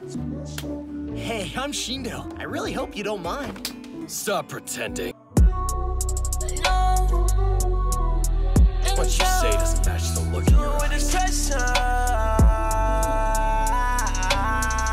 Hey, I'm Shindo. I really hope you don't mind. Stop pretending. What you say doesn't match the look in your eyes.